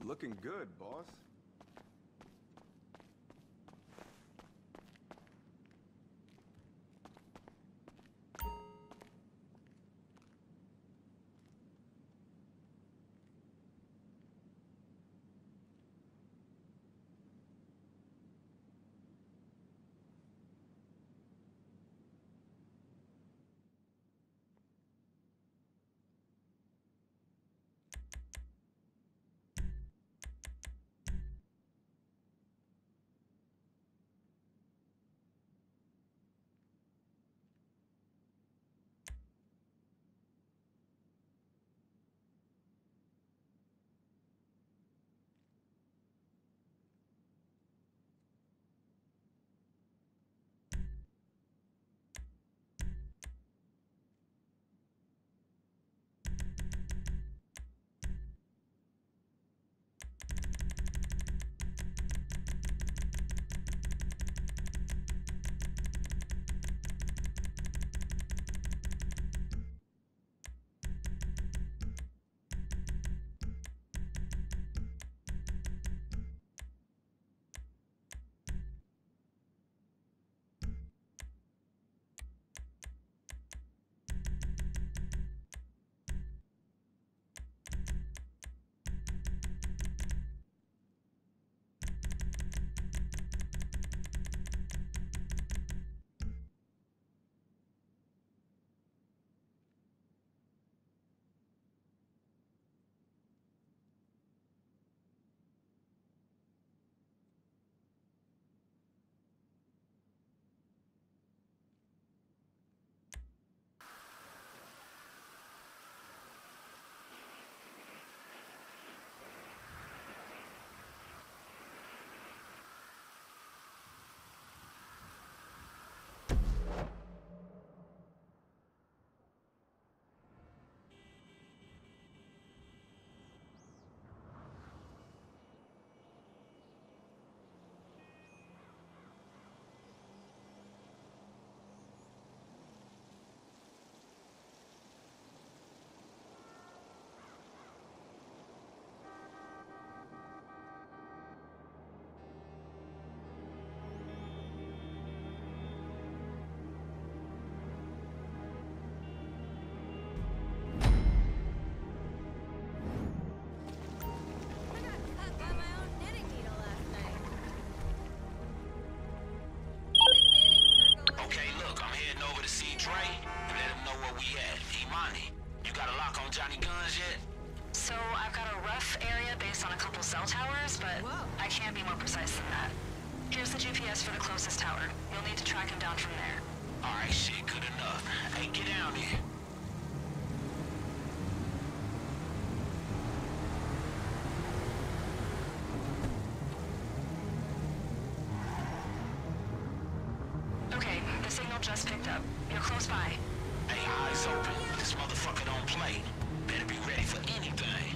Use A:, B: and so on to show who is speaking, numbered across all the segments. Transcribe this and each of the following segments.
A: Looking good, boss.
B: Johnny Guns yet? So I've got a rough area based on a couple cell towers, but I can't be more precise than that. Here's the GPS for the closest tower. You'll need to track him down from there.
C: Alright, shit, good enough. Hey, get down here.
B: Okay, the signal just picked up. You're close by.
C: Hey, eyes open. This motherfucker don't play. Better be ready for anything.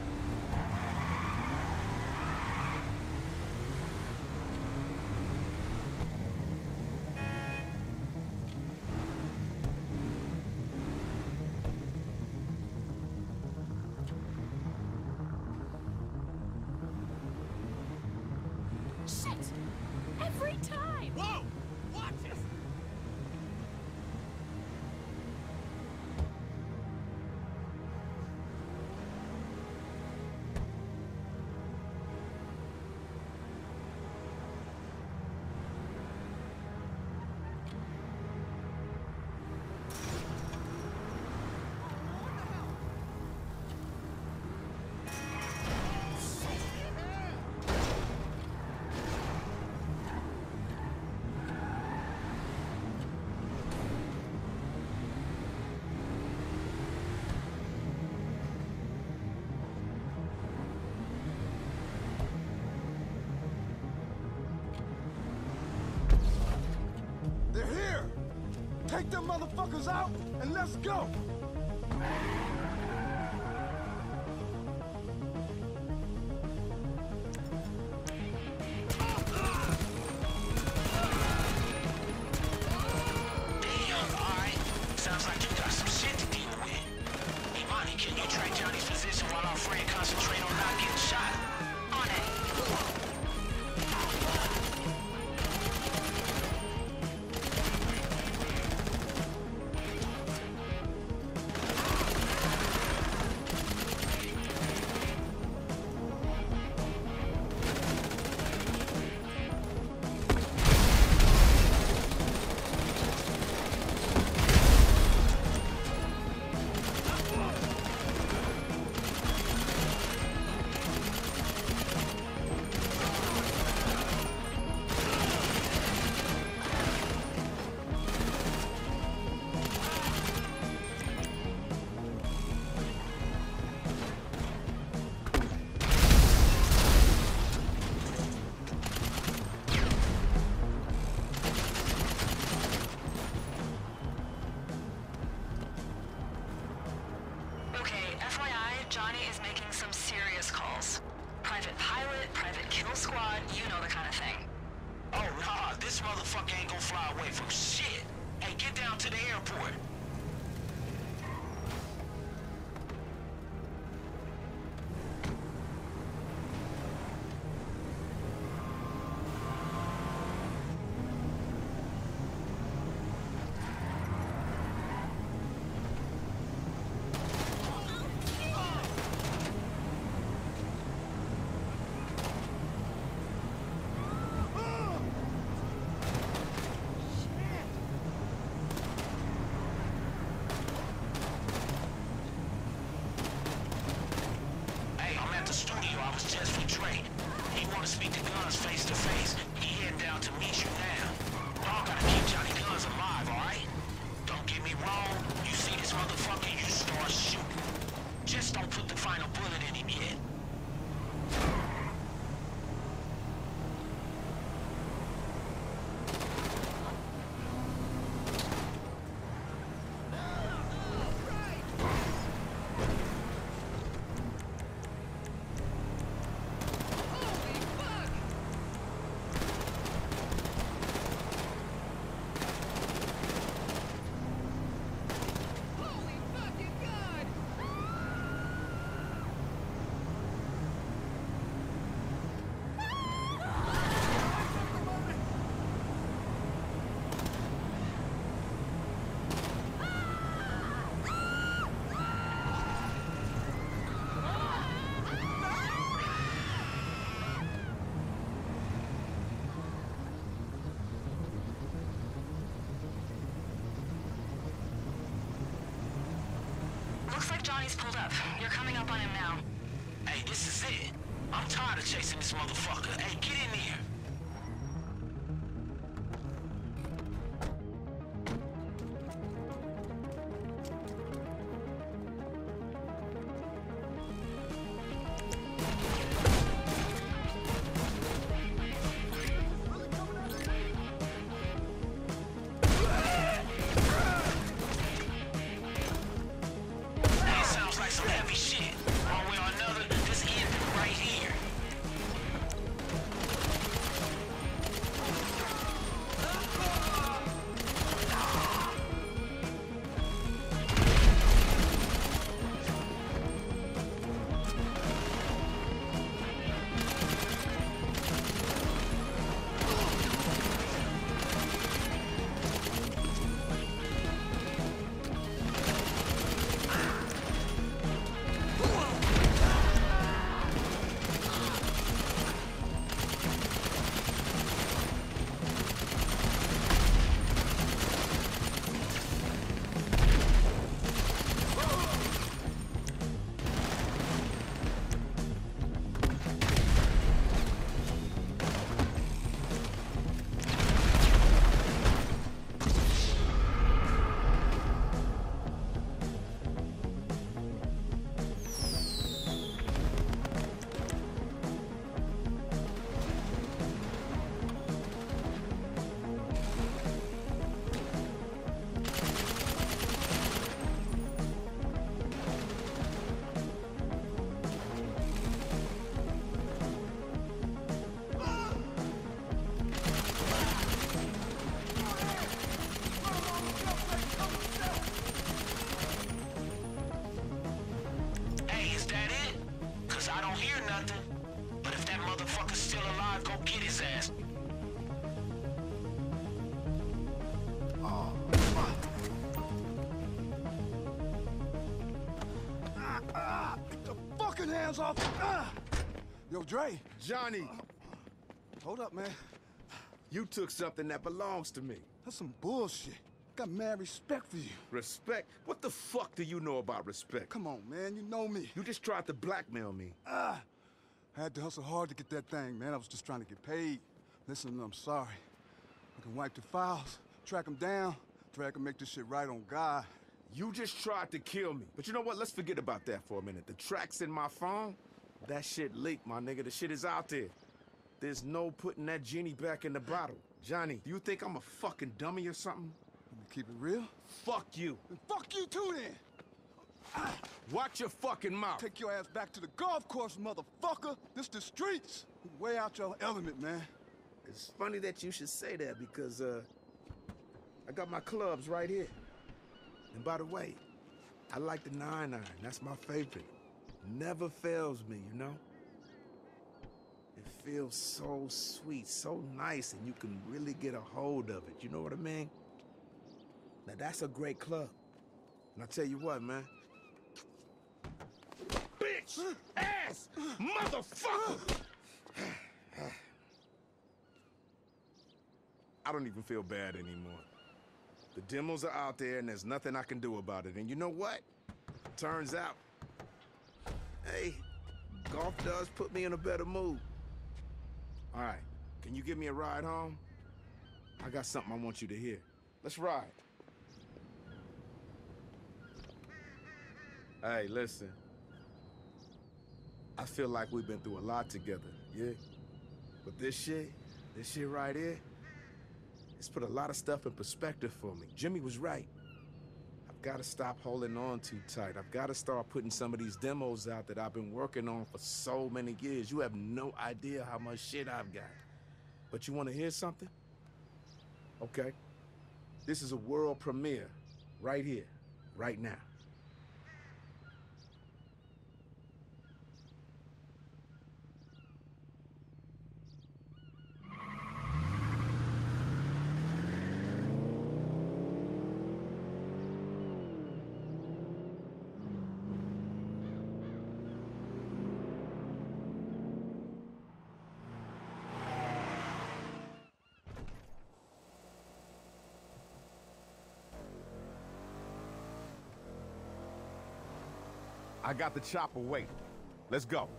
D: Shit! Every time!
E: Whoa! Watch it!
A: They're here! Take them motherfuckers out and let's go!
C: Damn, alright. Sounds like you got some shit to deal with. Imani, can you track Johnny's position while our friend concentrate on not getting shot?
B: Kill squad, you know the kind of thing.
C: Oh, nah, this motherfucker ain't gonna fly away from shit. Hey, get down to the airport.
B: Looks like Johnny's pulled up. You're coming up on him now.
C: Hey, this is it. I'm tired of chasing this motherfucker. Hey, get in here.
A: Hands off! Yo, Dre.
E: Johnny!
A: Hold up, man.
E: You took something that belongs to me.
A: That's some bullshit. Got mad respect for you.
E: Respect? What the fuck do you know about respect?
A: Come on, man. You know me.
E: You just tried to blackmail me.
A: I had to hustle hard to get that thing, man. I was just trying to get paid. Listen, I'm sorry. I can wipe the files, track them down, drag and make this shit right on God.
E: You just tried to kill me. But you know what? Let's forget about that for a minute. The tracks in my phone, that shit leaked, my nigga. The shit is out there. There's no putting that genie back in the bottle. Johnny, do you think I'm a fucking dummy or something?
A: Let me keep it real.
E: Fuck you.
A: And fuck you too, then.
E: Watch your fucking mouth.
A: Take your ass back to the golf course, motherfucker. This the streets. way out your element, man.
E: It's funny that you should say that because, I got my clubs right here. And by the way, I like the 9-iron. That's my favorite. Never fails me, you know? It feels so sweet, so nice, and you can really get a hold of it. You know what I mean? Now, that's a great club. And I tell you what, man. Bitch! Ass! Motherfucker! I don't even feel bad anymore. The demos are out there, and there's nothing I can do about it. And you know what? Turns out, hey, golf does put me in a better mood. All right, can you give me a ride home? I got something I want you to hear. Let's ride. Hey, listen. I feel like we've been through a lot together, yeah? But this shit right here, it's put a lot of stuff in perspective for me. Jimmy was right. I've got to stop holding on too tight. I've got to start putting some of these demos out that I've been working on for so many years. You have no idea how much shit I've got. But you want to hear something? Okay. This is a world premiere, right here, right now. I got the chopper waiting. Let's go.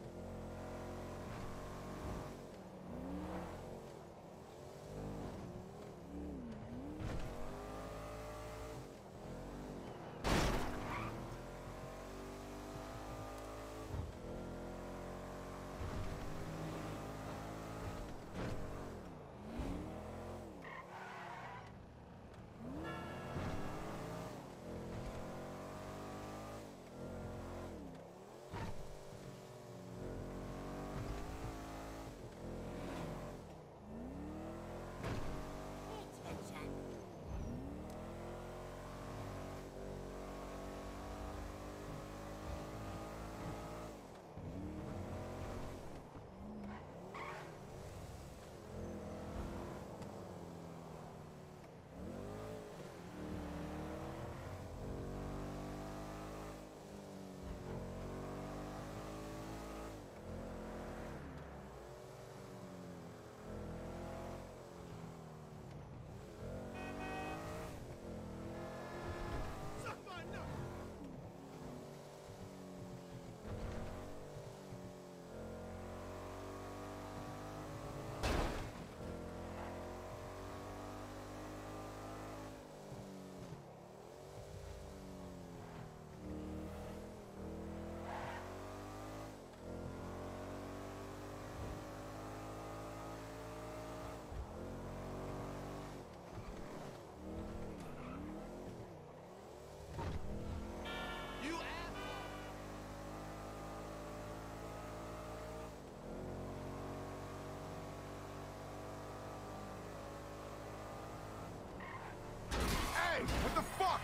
E: What the fuck?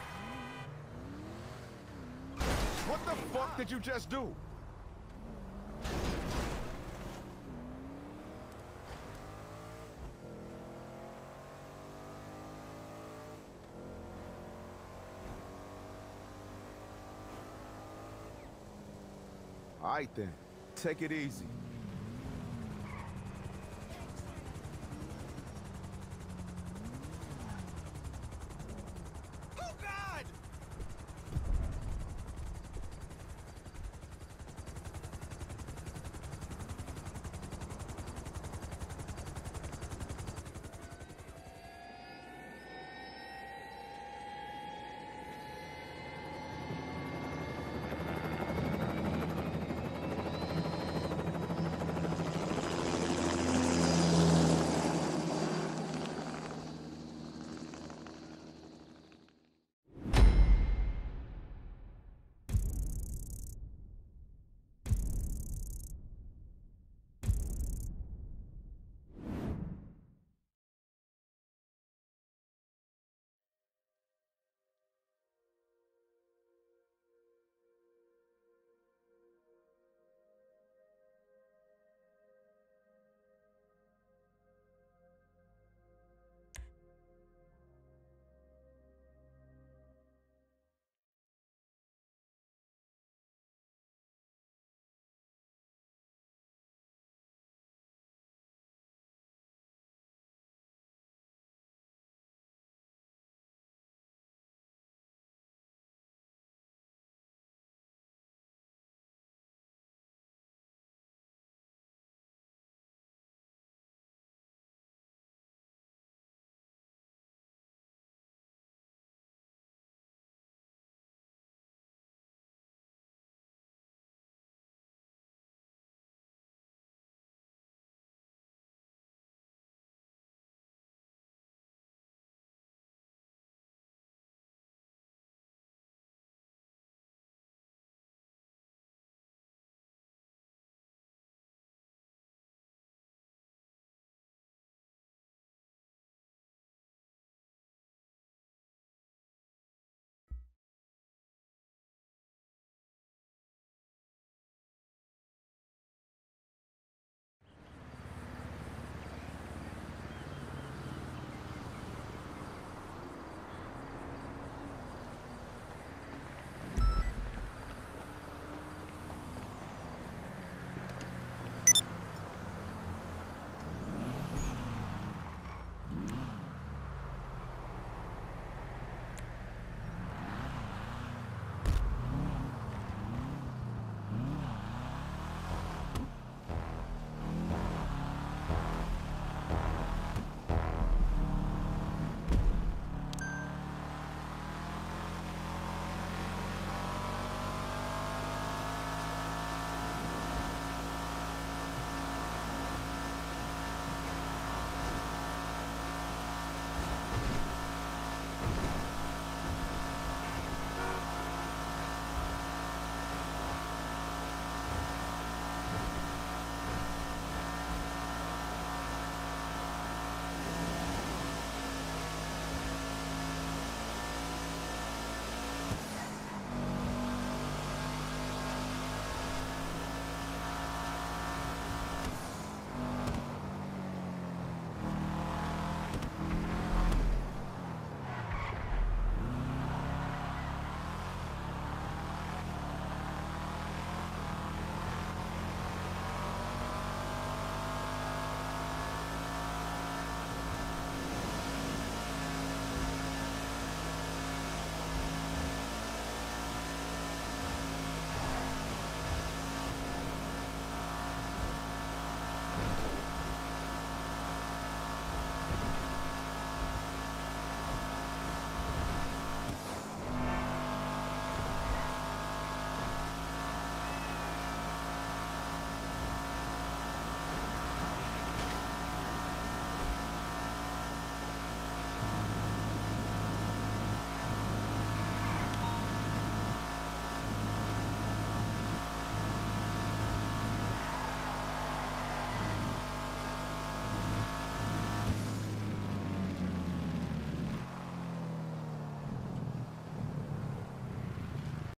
E: What the fuck did you just do? All right then, take it easy.